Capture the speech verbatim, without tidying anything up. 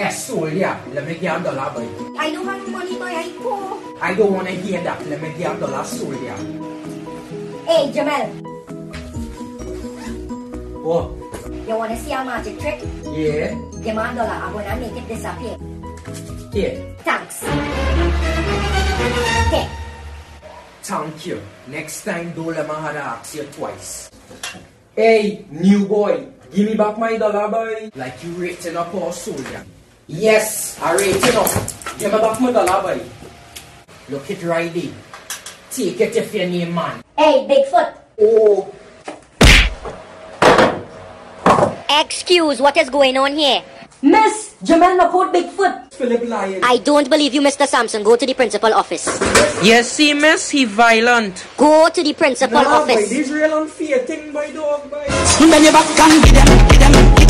Eh, soldier, let me get a dollar, boy. I don't have money, boy. I poor. I don't want to hear that. Let me get a dollar, soldier. Hey, Jamel. What? You want to see a magic trick? Yeah. Give me a dollar. I'm going to make it disappear. Here. Thanks. Okay. Thank you. Next time, don't let me have to ask you twice. Hey, new boy. Give me back my dollar, boy. Like you rating up our soldier. Yes, I rating up. Give me back my dollar, boy. Look it right there. Take it if you name man. Hey, Bigfoot. Oh. Excuse, what is going on here? Miss, Jamel Nakot Bigfoot. Philip lying. I don't believe you, Mister Sampson. Go to the principal office. Yes, see, miss, he violent. Go to the principal Nah, office. boy, this real unfair thing, boy, dog, boy.